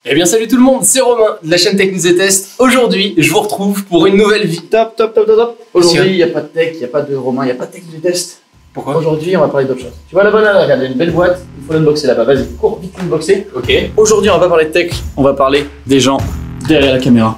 Eh bien salut tout le monde, c'est Romain de la chaîne Tech News et Test. Aujourd'hui, je vous retrouve pour une nouvelle vie. Top. Aujourd'hui, il n'y a pas de tech, il n'y a pas de Romain, il n'y a pas de Tech News et Test. Pourquoi? Aujourd'hui, on va parler d'autre chose. Tu vois là-bas, là, regarde, il y a une belle boîte, il faut l'unboxer là-bas. Vas-y, cours vite l'unboxer. Ok. Aujourd'hui, on va pas parler de tech, on va parler des gens derrière la caméra.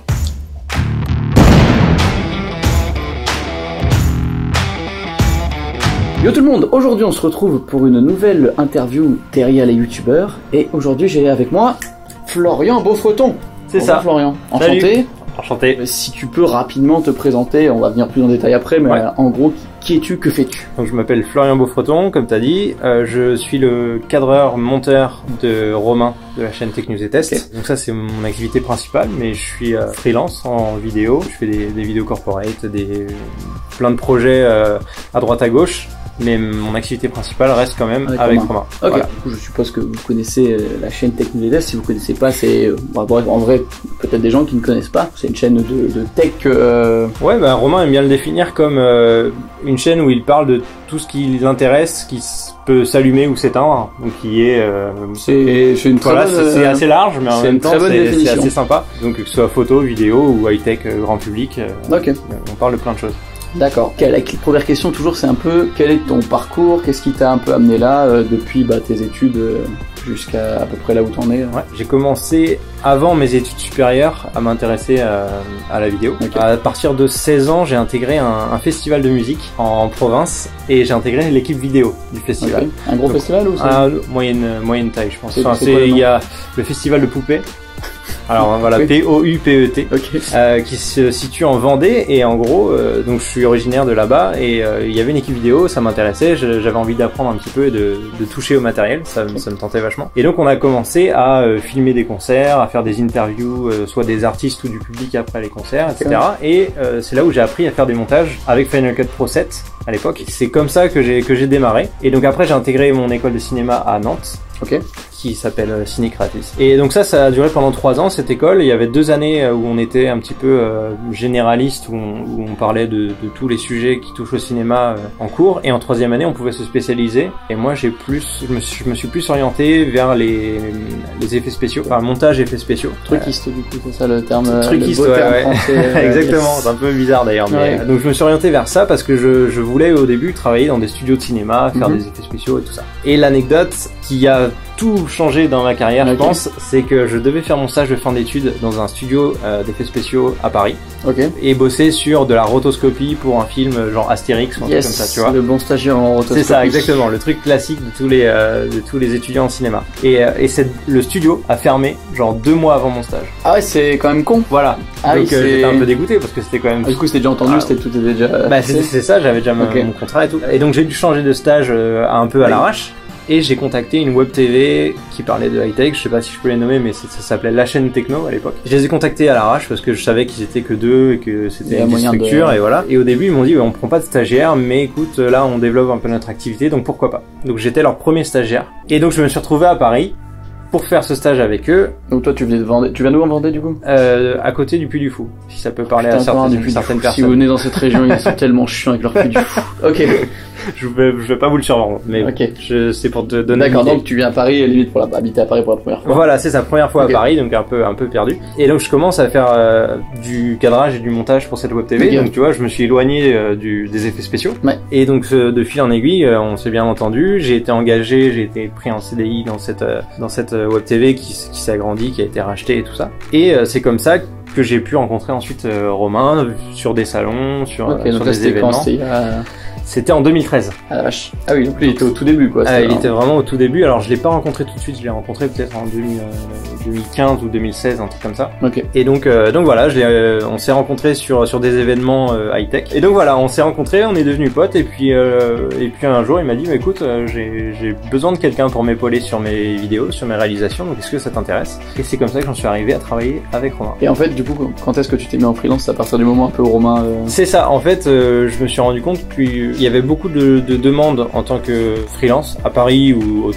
Yo tout le monde, aujourd'hui on se retrouve pour une nouvelle interview derrière les youtubeurs. Et aujourd'hui j'ai avec moi Florian Beaufreton. C'est ça. Florian, Salut. enchanté. Enchanté. Si tu peux rapidement te présenter, on va venir plus en détail après, mais Ouais. en gros, qui es-tu, que fais-tu? Donc je m'appelle Florian Beaufreton, comme tu as dit. Je suis le cadreur monteur de Romain de la chaîne Tech News et Test. Okay. Donc ça c'est mon activité principale, mais je suis freelance en vidéo. Je fais des vidéos corporate, plein de projets à droite à gauche. Mais mon activité principale reste quand même avec Romain. Ok, Voilà. du coup je suppose que vous connaissez la chaîne Tech News et Test. Si vous connaissez pas, c'est bref, en vrai peut-être des gens qui ne connaissent pas. C'est une chaîne de tech. Ouais, bah Romain aime bien le définir comme une chaîne où il parle de tout ce qui l'intéresse, qui peut s'allumer ou s'éteindre, donc qui est C'est une très voilà, bonne, c'est assez large, mais en c'est même une temps très bonne c'est définition. assez sympa. Donc que ce soit photo, vidéo ou high tech, grand public, Ok, on parle de plein de choses. d'accord. La première question toujours, c'est un peu quel est ton parcours, qu'est-ce qui t'a un peu amené là depuis tes études jusqu'à à peu près là où t'en es. Ouais, j'ai commencé avant mes études supérieures à m'intéresser à la vidéo. Ok. À partir de 16 ans, j'ai intégré un festival de musique en province et j'ai intégré l'équipe vidéo du festival. Ok. Un gros Donc, festival ou c'est Moyenne taille, je pense. C'est Enfin, quoi le nom? il y a le festival de poupées. Alors voilà, Oui. P-O-U-P-E-T. Ok. Qui se situe en Vendée et en gros donc je suis originaire de là-bas et il y avait une équipe vidéo, ça m'intéressait, j'avais envie d'apprendre un petit peu et de toucher au matériel, ça me tentait vachement. Et donc on a commencé à filmer des concerts, à faire des interviews soit des artistes ou du public après les concerts, etc. Et c'est là où j'ai appris à faire des montages avec Final Cut Pro 7 à l'époque. C'est comme ça que j'ai démarré. Et donc après j'ai intégré mon école de cinéma à Nantes. Ok. Qui s'appelle Ciné Creatis. Et donc ça a duré pendant 3 ans cette école. Il y avait 2 années où on était un petit peu généraliste, où on parlait de tous les sujets qui touchent au cinéma en cours. Et en 3e année, on pouvait se spécialiser. Et moi, je me suis plus orienté vers les effets spéciaux, enfin montage effets spéciaux. Truquiste du coup, c'est ça le terme. Truquiste, le beau terme ouais. français, Exactement. yes. C'est un peu bizarre d'ailleurs. Mais Ouais. donc je me suis orienté vers ça parce que je voulais au début travailler dans des studios de cinéma, faire des effets spéciaux et tout ça. Et l'anecdote qui a tout changé dans ma carrière, je pense, c'est que je devais faire mon stage de fin d'études dans un studio d'effets spéciaux à Paris Ok. et bosser sur de la rotoscopie pour un film genre Astérix ou un truc comme ça, tu vois. Le bon stagiaire en rotoscopie. C'est ça, exactement, le truc classique de tous les étudiants en cinéma. Et le studio a fermé genre 2 mois avant mon stage. Ah ouais, c'est quand même con. Voilà. Ah Donc oui, j'étais un peu dégoûté parce que c'était quand même. Du coup, c'était déjà entendu, tout était déjà. Bah c'est ça, j'avais déjà Ok. mon contrat et tout. Et donc j'ai dû changer de stage un peu à l'arrache. Et j'ai contacté une web TV qui parlait de high-tech, je sais pas si je peux les nommer, mais ça s'appelait La Chaîne Techno à l'époque. Je les ai contactés à l'arrache parce que je savais qu'ils étaient que 2 et que c'était une structure et voilà. Et au début ils m'ont dit ouais, on prend pas de stagiaire, mais écoute là on développe un peu notre activité donc pourquoi pas. Donc j'étais leur premier stagiaire. Et donc je me suis retrouvé à Paris pour faire ce stage avec eux. Donc toi, tu venais de Vendée. Tu viens d'où en Vendée du coup? À côté du Puy du Fou, si ça peut parler à certaines personnes. Si vous venez dans cette région, ils sont tellement chiants avec leur Puy du Fou. Ok. Je vais pas vous le survendre, mais Ok. c'est pour te donner. D'accord, donc tu viens à Paris, limite pour habiter à Paris pour la première fois. Voilà, c'est sa première fois Ok. à Paris, donc un peu perdu. Et donc je commence à faire du cadrage et du montage pour cette web TV. Ok. Donc tu vois, je me suis éloigné des effets spéciaux. Ouais. Et donc de fil en aiguille, on s'est bien entendu. J'ai été engagé, j'ai été pris en CDI dans cette web TV qui s'est agrandie, qui a été rachetée et tout ça. Et c'est comme ça que j'ai pu rencontrer ensuite Romain sur des salons, sur Ok, donc là, des c'était événements. quand C'était en 2013. Ah la vache. Ah oui, donc lui il était au tout début quoi. Il était vraiment au tout début. Alors je l'ai pas rencontré tout de suite, je l'ai rencontré peut-être en 2015 ou 2016, un truc comme ça. Ok. Et donc voilà, on s'est rencontrés sur des événements high tech. Et donc voilà, on s'est rencontrés, on est devenus potes. Et puis un jour il m'a dit, écoute, j'ai besoin de quelqu'un pour m'épauler sur mes vidéos, sur mes réalisations. Donc est-ce que ça t'intéresse? Et c'est comme ça que j'en suis arrivé à travailler avec Romain. Et en fait, du coup, quand est-ce que tu t'es mis en freelance? À partir du moment un peu où Romain. C'est ça. En fait, je me suis rendu compte qu'il y avait beaucoup de demandes en tant que freelance à Paris ou autour.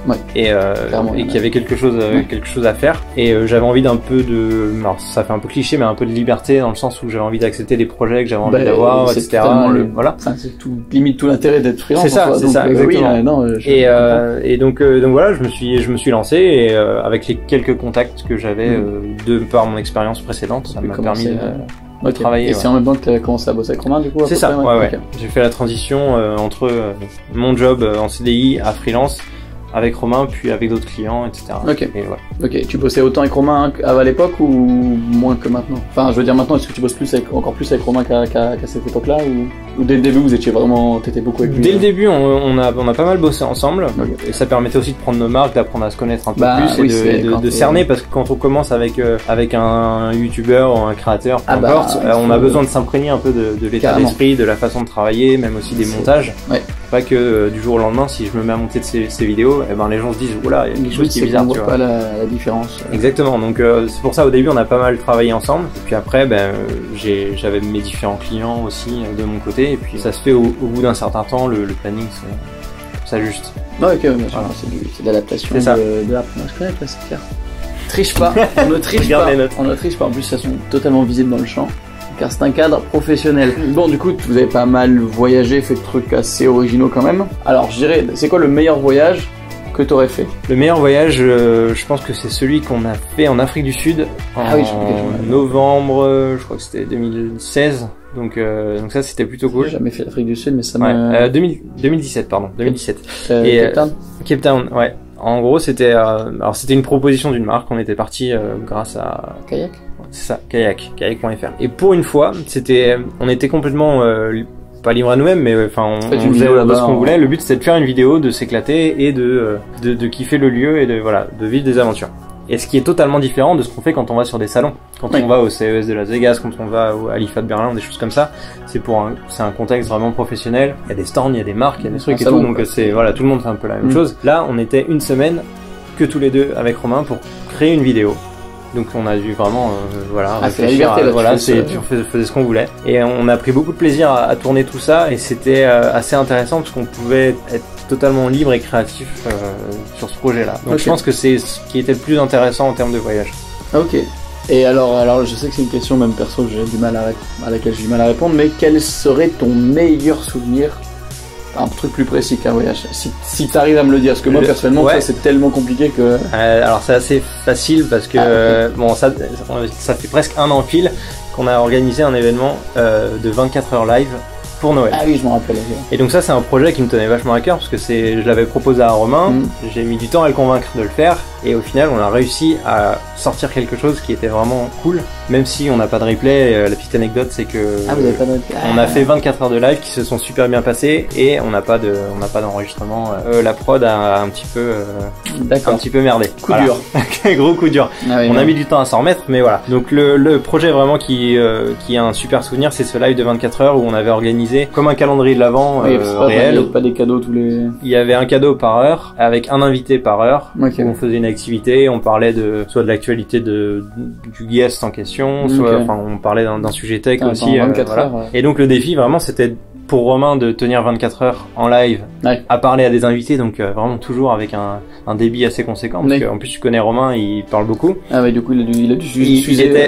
Ouais, et clairement, qu'il y avait quelque chose à faire. Et j'avais envie d'un peu de, alors ça fait un peu cliché, mais un peu de liberté dans le sens où j'avais envie d'accepter des projets que j'avais envie d'avoir, etc. Voilà. Enfin, c'est tout, limite tout l'intérêt d'être freelance. C'est ça, quoi. c'est Donc, ça, exactement. Oui, non, et donc voilà, je me suis lancé et avec les quelques contacts que j'avais de par mon expérience précédente, ça m'a permis de travailler. Et c'est en même temps que tu as commencé à bosser avec Romain, du coup? C'est ça, ouais. Okay. J'ai fait la transition entre mon job en CDI à freelance avec Romain, puis avec d'autres clients, etc. Ok. Et ouais. Ok. Tu bossais autant avec Romain à l'époque ou moins que maintenant? Enfin, je veux dire maintenant, est-ce que tu bosses encore plus avec Romain qu'à cette époque-là ou dès le début vous étiez vraiment, t'étais beaucoup avec lui? Dès le début, on a pas mal bossé ensemble. Okay. Et ça permettait aussi de prendre nos marques, d'apprendre à se connaître un peu plus oui, et de cerner, parce que quand on commence avec un youtubeur ou un créateur, peu importe, on a besoin de s'imprégner un peu de l'état d'esprit, de la façon de travailler, même aussi des montages. Ouais. Pas que du jour au lendemain, si je me mets à monter de ces vidéos, eh ben les gens se disent oula, il y a quelque chose qui est bizarre, tu vois. Pas la différence. Exactement. Donc c'est pour ça au début on a pas mal travaillé ensemble. Et puis après, j'avais mes différents clients aussi de mon côté. Et puis ça se fait au bout d'un certain temps, le planning s'ajuste. Ouais, ok, bien sûr. Voilà. C'est de l'adaptation de l'app. Je connais pas, c'est clair. Triche pas. On ne triche pas. On ne triche pas. En plus, ça sont totalement visibles dans le champ. Car c'est un cadre professionnel. Bon, du coup, vous avez pas mal voyagé, fait de trucs assez originaux quand même. Alors, je dirais, c'est quoi le meilleur voyage que t'aurais fait? Le meilleur voyage, je pense que c'est celui qu'on a fait en Afrique du Sud en novembre, je crois que c'était 2016. Donc ça c'était plutôt cool. J'ai jamais fait l'Afrique du Sud, mais ça m'a... 2017, pardon. 2017. Cape Town. Cape Town, ouais. En gros, c'était une proposition d'une marque. On était parti grâce à Kayak. C'est ça, kayak.fr. Et pour une fois, on était complètement pas libre à nous-mêmes, mais enfin on faisait ce qu'on voulait. Le but c'était de faire une vidéo, de s'éclater et de kiffer le lieu et de vivre des aventures. Et ce qui est totalement différent de ce qu'on fait quand on va sur des salons, quand on va au CES de Las Vegas, quand on va à l'IFA de Berlin, des choses comme ça. C'est un contexte vraiment professionnel. Il y a des stands, il y a des marques, il y a des trucs et tout. Donc tout le monde fait un peu la même chose. Là, on était une semaine que tous les deux avec Romain pour créer une vidéo. Donc on a dû vraiment réfléchir, tu faisais ce qu'on voulait et on a pris beaucoup de plaisir à tourner tout ça et c'était assez intéressant parce qu'on pouvait être totalement libre et créatif sur ce projet-là. Donc je pense que c'est ce qui était le plus intéressant en termes de voyage. Ok. Et alors je sais que c'est une question même perso que à laquelle j'ai du mal à répondre, mais quel serait ton meilleur souvenir? Un truc plus précis qu'un voyage. Si t'arrives à me le dire, parce que moi personnellement ça c'est tellement compliqué que... alors c'est assez facile parce que ça fait presque un an pile qu'on a organisé un événement de 24 heures live pour Noël. Ah oui, je m'en rappelle. Et donc ça c'est un projet qui me tenait vachement à cœur parce que je l'avais proposé à Romain, j'ai mis du temps à le convaincre de le faire et au final on a réussi à sortir quelque chose qui était vraiment cool, même si on n'a pas de replay. La petite anecdote c'est que vous avez pas de replay. On a fait 24 heures de live qui se sont super bien passées et on n'a pas d'enregistrement. La prod a un petit peu merdé. Coup dur. Gros coup dur. On a mis du temps à s'en remettre, mais voilà. Donc le projet vraiment qui a un super souvenir, c'est ce live de 24 heures où on avait organisé comme un calendrier de l'Avent réel. Il n'y a pas des cadeaux tous les... Il y avait un cadeau par heure avec un invité par heure. Okay. On faisait une activité, on parlait soit de l'actualité du guest en question, soit on parlait d'un sujet tech aussi. 24 heures, Et donc le défi vraiment c'était pour Romain de tenir 24 heures en live à parler à des invités, donc vraiment toujours avec un débit assez conséquent parce qu'en plus tu connais Romain, il parle beaucoup. Du coup il a dû il était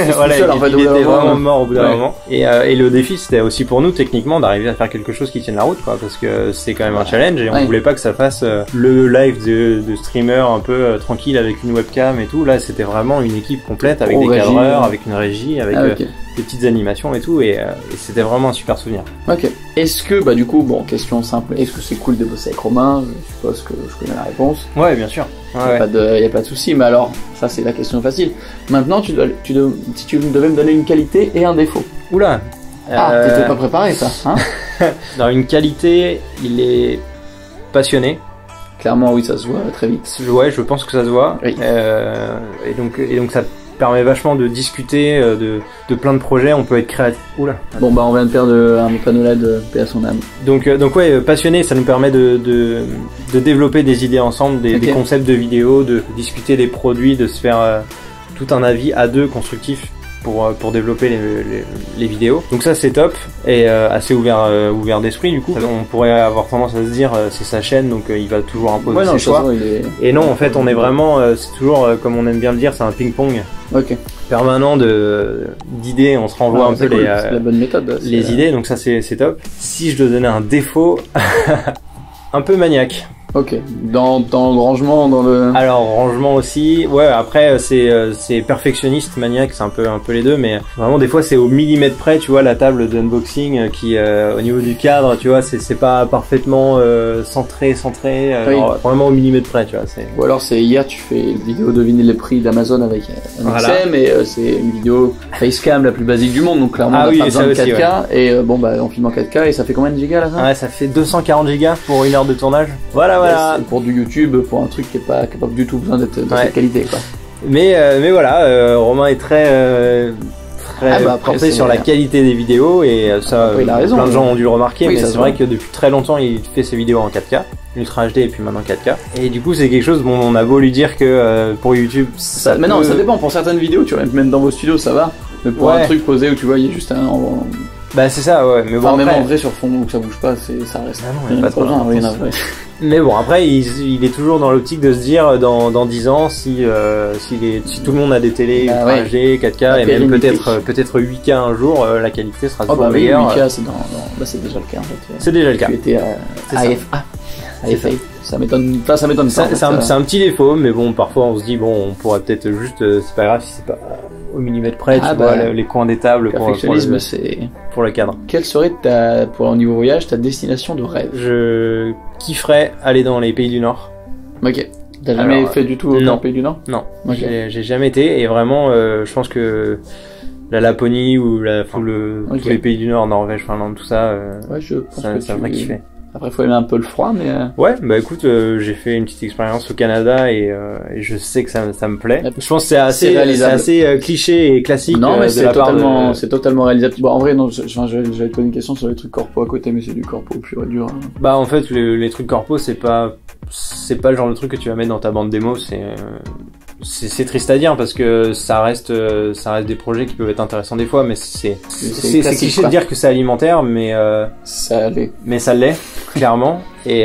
vraiment mort au bout d'un moment et le défi c'était aussi pour nous techniquement d'arriver à faire quelque chose qui tienne la route quoi, parce que c'est quand même un challenge et on voulait pas que ça fasse le live de streamer un peu tranquille avec une webcam et tout. Là c'était vraiment une équipe complète avec des cadreurs, avec une régie, avec des petites animations et tout et c'était vraiment un super souvenir. Ok. Est-ce que, du coup, question simple, est-ce que c'est cool de bosser avec Romain? Je suppose que je connais la réponse. Ouais, bien sûr. Y a pas de souci, mais alors, ça c'est la question facile. Maintenant, si tu devais me donner une qualité et un défaut. Oula. T'étais pas préparé ça, hein? Dans une qualité, il est passionné. Clairement, oui, ça se voit très vite. Ouais, je pense que ça se voit. Oui. Et donc ça permet vachement de discuter de plein de projets, on peut être créatif. Oula. Bon on vient de perdre un panneau LED, paix à son âme. Donc passionné, ça nous permet de développer des idées ensemble, des concepts de vidéos, de discuter des produits, de se faire tout un avis à deux constructif pour développer les vidéos. Donc ça c'est top et assez ouvert d'esprit du coup. On pourrait avoir tendance à se dire c'est sa chaîne donc il va toujours imposer ses choix. Et non, en fait on est vraiment, c'est toujours comme on aime bien le dire, c'est un ping-pong permanent d'idées, on se renvoie un peu la bonne méthode, les idées, donc ça c'est top. Si je dois donner un défaut, un peu maniaque. Ok, dans le rangement, dans le... Alors, rangement aussi, ouais, après, c'est perfectionniste, maniaque, c'est un peu les deux, mais vraiment, des fois, c'est au millimètre près, tu vois, la table d'unboxing qui, au niveau du cadre, tu vois, c'est pas parfaitement centré, alors, vraiment au millimètre près, tu vois. Ou alors, c'est hier, tu fais une vidéo deviner les prix d'Amazon avec un XM, et c'est une vidéo facecam la plus basique du monde, donc clairement, on a pas besoin de 4K, et bon, bah, on filme en 4K, et ça fait combien de gigas, là, ça? Ouais, ça fait 240 gigas pour 1 heure de tournage. Voilà. Pour du YouTube, pour un truc qui est pas capable du tout besoin d'être de cette qualité, quoi. Mais voilà, Romain est très porté sur la qualité des vidéos et ça, il a raison, plein de gens ont dû le remarquer, mais c'est vrai que que depuis très longtemps il fait ses vidéos en 4K, Ultra HD et puis maintenant 4K. Et du coup c'est quelque chose, bon, on a beau lui dire que pour YouTube ça mais non, ça dépend, pour certaines vidéos, tu vois, même dans vos studios ça va, mais pour un truc posé où tu vois il y a juste un... Bah c'est ça, ouais, mais bon, enfin, même en vrai sur fond où ça bouge pas, ça reste. Pas trop mais bon, après il est toujours dans l'optique de se dire dans 10 ans si tout le monde a des télés Ultra HD, 4K et même peut-être 8K un jour, la qualité sera toujours meilleure. 8K c'est déjà le cas en fait. C'est déjà le cas. Tu étais à AFA. Ça m'étonne pas. C'est un petit défaut, mais bon, parfois on se dit bon, on pourrait peut-être juste, c'est pas grave si c'est pas au millimètre près, tu vois, les coins des tables pour le cadre. Quelle serait pour un niveau voyage, ta destination de rêve? Je kifferais aller dans les pays du Nord. Ok. T'as jamais fait du tout dans les pays du Nord? Non. Okay. J'ai jamais été, et vraiment, je pense que la Laponie ou tous les pays du Nord, Norvège, Finlande, tout ça, ça va kiffer. Après, faut aimer un peu le froid, mais... Ouais, bah écoute, j'ai fait une petite expérience au Canada et je sais que ça me plaît. Je pense que c'est assez cliché et classique. Non, mais c'est totalement réalisable. Bon, en vrai, non, j'allais te poser une question sur les trucs corpo à côté, mais c'est du corpo pur et dur. Bah, en fait, les trucs corpo, c'est pas le genre de truc que tu vas mettre dans ta bande démo, c'est triste à dire parce que ça reste des projets qui peuvent être intéressants des fois, mais c'est cliché de dire que c'est alimentaire, mais ça l'est clairement,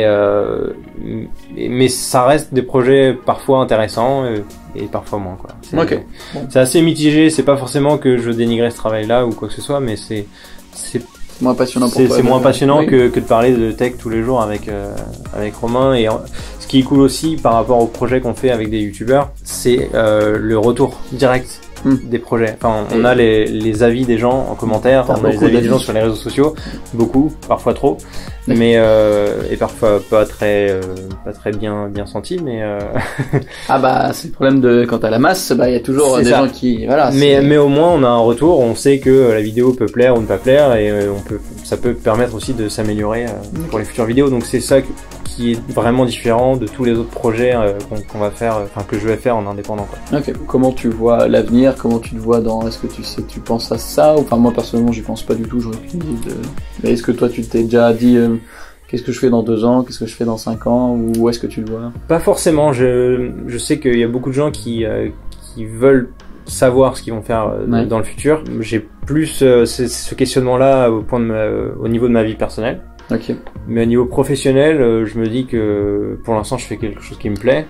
mais ça reste des projets parfois intéressants et parfois moins, quoi. C'est assez mitigé, c'est pas forcément que je dénigrais ce travail-là ou quoi que ce soit, mais c'est moins passionnant pour toi. C'est moins passionnant que de parler de tech tous les jours avec Romain. Et ce qui est cool aussi par rapport au projet qu'on fait avec des youtubeurs, c'est le retour direct des projets. Enfin, on a les avis des gens en commentaire, on a les avis des gens sur les réseaux sociaux, beaucoup, parfois trop, mais et parfois pas très bien senti, mais ah bah c'est le problème de quand t'as la masse, bah il y a toujours des gens qui mais au moins on a un retour, on sait que la vidéo peut plaire ou ne pas plaire, et ça peut permettre aussi de s'améliorer pour les futures vidéos. Donc c'est ça qui est vraiment différent de tous les autres projets qu'on va faire, enfin que je vais faire en indépendant, quoi. Ok. Comment tu vois l'avenir? Comment tu te vois dans... Est-ce que tu penses à ça? Enfin moi personnellement j'y pense pas du tout, j'aurais aucune idée de... Mais est-ce que toi tu t'es déjà dit qu'est-ce que je fais dans 2 ans, qu'est-ce que je fais dans 5 ans, ou où est-ce que tu le vois? Pas forcément, je sais qu'il y a beaucoup de gens qui veulent savoir ce qu'ils vont faire dans le futur. J'ai plus ce questionnement-là au niveau de ma vie personnelle. Okay. Mais au niveau professionnel, je me dis que pour l'instant je fais quelque chose qui me plaît.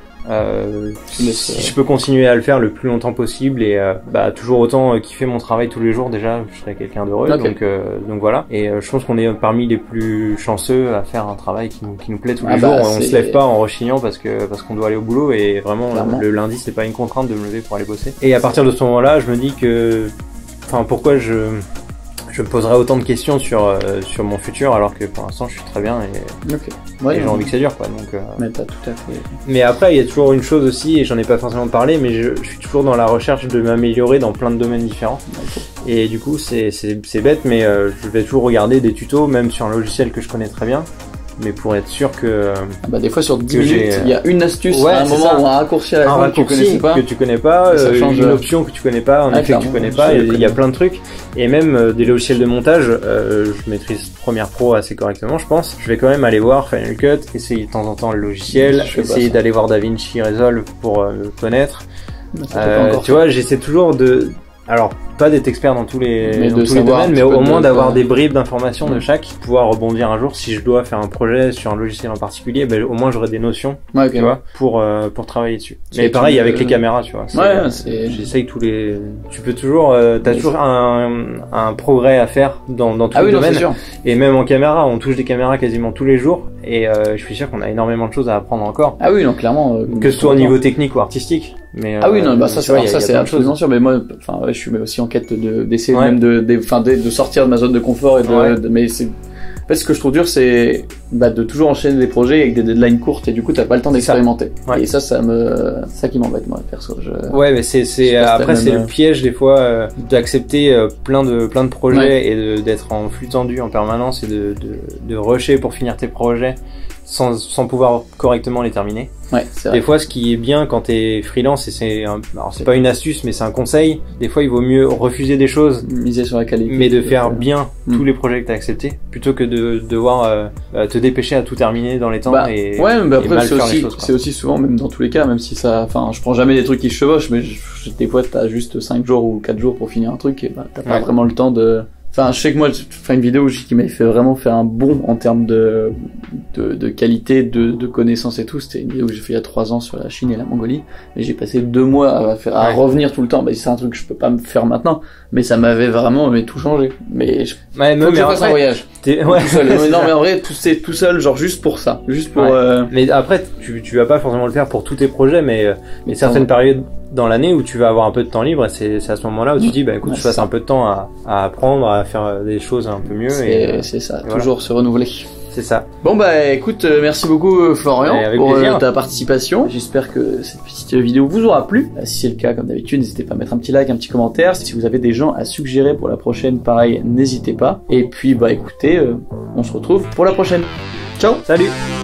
Si je peux continuer à le faire le plus longtemps possible et toujours autant kiffer mon travail tous les jours, déjà je serai quelqu'un d'heureux. Okay. Donc voilà. Et je pense qu'on est parmi les plus chanceux à faire un travail qui nous plaît tous les jours. On se lève pas en rechignant parce qu'on doit aller au boulot, et vraiment le lundi c'est pas une contrainte de me lever pour aller bosser. Et à partir de ce moment-là, je me dis que pourquoi je me poserai autant de questions sur mon futur alors que pour l'instant je suis très bien et j'ai envie que ça dure, quoi. Donc mais t'as tout à fait. Mais après il y a toujours une chose aussi, et j'en ai pas forcément parlé, mais je suis toujours dans la recherche de m'améliorer dans plein de domaines différents. Et du coup c'est bête, mais je vais toujours regarder des tutos même sur un logiciel que je connais très bien, mais pour être sûr que des fois sur 10 minutes il y a une astuce à un moment, ou un raccourci à la fin que tu connais pas, une option que tu connais pas, un effet que tu connais pas, il y a plein de trucs. Et même des logiciels de montage, je maîtrise Premiere Pro assez correctement, je pense. Je vais quand même aller voir Final Cut, essayer de temps en temps le logiciel, essayer d'aller voir DaVinci Resolve pour me connaître. Tu vois, j'essaie toujours de... Alors, pas d'être expert dans tous les domaines, mais au moins d'avoir des bribes d'informations de chaque, pouvoir rebondir un jour si je dois faire un projet sur un logiciel en particulier, ben, au moins j'aurai des notions, tu vois, pour travailler dessus. Mais pareil avec les caméras, tu vois. J'essaye tu peux toujours, t'as toujours un progrès à faire dans tous les domaines. Et même en caméra, on touche des caméras quasiment tous les jours, et je suis sûr qu'on a énormément de choses à apprendre encore. Ah oui, non, clairement. Que ce soit au niveau technique ou artistique. Mais ah oui, non, bah ça c'est absolument sûr. Mais moi, enfin, je suis aussi en quête d'essayer même de sortir de ma zone de confort mais c'est, en fait, ce que je trouve dur, c'est de toujours enchaîner des projets avec des deadlines courtes, et du coup t'as pas le temps d'expérimenter. Et ça qui m'embête, moi, perso. Ouais, mais après c'est le piège des fois d'accepter plein de projets et d'être en flux tendu en permanence et de rusher pour finir tes projets sans pouvoir correctement les terminer. Ouais, c'est vrai. Des fois, ce qui est bien quand t'es freelance, et alors c'est pas une astuce, mais c'est un conseil. Des fois, il vaut mieux refuser des choses, miser sur la qualité, mais de faire bien tous les projets que t'as acceptés, plutôt que de devoir te dépêcher à tout terminer dans les temps et après mal faire les choses. C'est aussi souvent, même dans tous les cas, même si je prends jamais des trucs qui se chevauchent, mais des fois t'as juste 5 jours ou 4 jours pour finir un truc, et t'as pas vraiment le temps de... Enfin, je sais que moi, une vidéo qui m'avait fait vraiment faire un bond en termes de qualité, de connaissances et tout. C'était une vidéo que j'ai fait il y a 3 ans sur la Chine et la Mongolie. Mais j'ai passé 2 mois à revenir tout le temps. C'est un truc que je peux pas me faire maintenant. Mais ça m'avait vraiment tout changé. Mais faut que je fasse un voyage. Tout seul. Non, mais en vrai, tout seul, genre juste pour ça. Juste pour, Mais après, tu vas pas forcément le faire pour tous tes projets, mais certaines périodes dans l'année où tu vas avoir un peu de temps libre, et c'est à ce moment-là où tu dis écoute, je passe un peu de temps à apprendre, à faire des choses un peu mieux, c'est ça, toujours se renouveler. C'est ça. Bon écoute, merci beaucoup Florian pour ta participation. J'espère que cette petite vidéo vous aura plu. Si c'est le cas, comme d'habitude, n'hésitez pas à mettre un petit like, un petit commentaire. Si vous avez des gens à suggérer pour la prochaine, pareil, n'hésitez pas. Et puis écoutez, on se retrouve pour la prochaine. Ciao. Salut.